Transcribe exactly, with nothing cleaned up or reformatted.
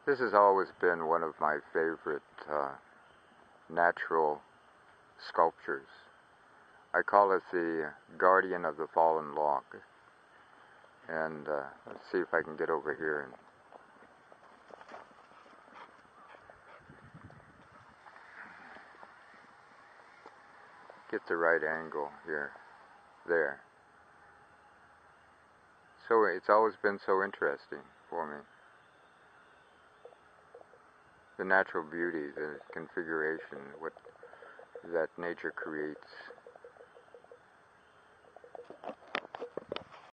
This has always been one of my favorite uh, natural sculptures. I call it the guardian of the fallen log. And uh, let's see if I can get over here and get the right angle here, there. So it's always been so interesting for me. The natural beauty, the configuration, what that nature creates